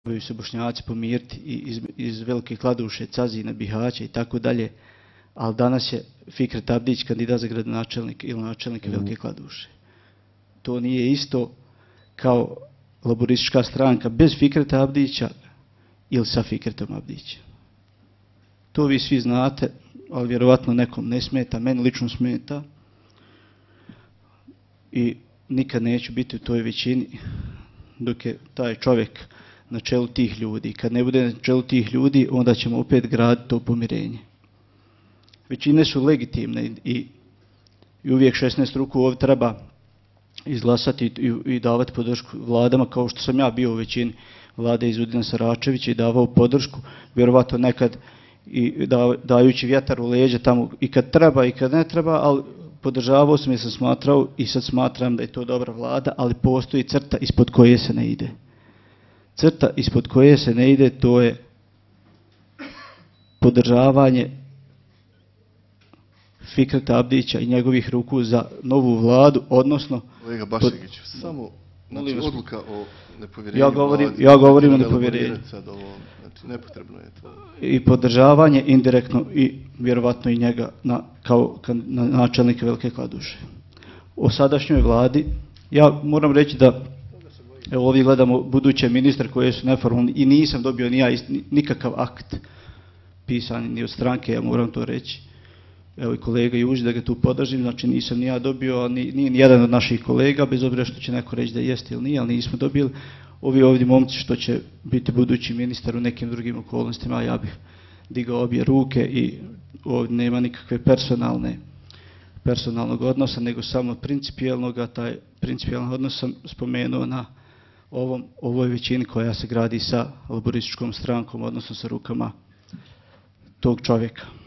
trebaju se Bošnjaci pomiriti iz Velike Kladuše, Cazina, Bihaća i tako dalje, ali danas je Fikret Abdić kandidat za gradonačelnik ili načelnik Velike Kladuše. To nije isto kao laboristička stranka bez Fikreta Abdića ili sa Fikretom Abdićem. To vi svi znate, ali vjerovatno nekom ne smeta, meni lično smeta i nikad neću biti u toj većini dok je taj čovjek na čelu tih ljudi. Kad ne bude na čelu tih ljudi, onda ćemo opet graditi to pomirenje. Većine su legitimne i uvijek 16 ruku ovdje treba izglasati i davati podršku vladama, kao što sam ja bio u većini vlade Izudina Saračevića i davao podršku, vjerovatno nekad i dajući vjetar u leđa tamo i kad treba i kad ne treba, ali podržavao sam jer sam smatrao i sad smatram da je to dobra vlada, ali postoji crta ispod koje se ne ide. Crta ispod koje se ne ide, to je podržavanje Fikreta Abdića i njegovih ruku za novu vladu, odnosno... Kolega Bašegić, samo odluka o nepovjerenju ja govorim o nepovjerenju. Znači, nepotrebno je to. I podržavanje indirektno i vjerovatno i njega kao načelnika Velike Kladuše. O sadašnjoj vladi, ja moram reći da evo ovdje gledamo buduće ministre koje su neformalni i nisam dobio ni ja nikakav akt pisani ni od stranke, ja moram to reći. Evo i kolega Juži da ga tu podržim, znači nisam ni ja dobio, nije ni jedan od naših kolega, bez obzira što će neko reći da jeste ili nije, ali nismo dobili. Ovi ovdje momci što će biti budući ministar u nekim drugim okolnostima, ja bih digao obje ruke i ovdje nema nikakve personalnog odnosa, nego samo principijelnog, a taj principijelan odnos sam spomenuo na ovoj većini koja se gradi sa laborističkom strankom, odnosno sa rukama tog čovjeka.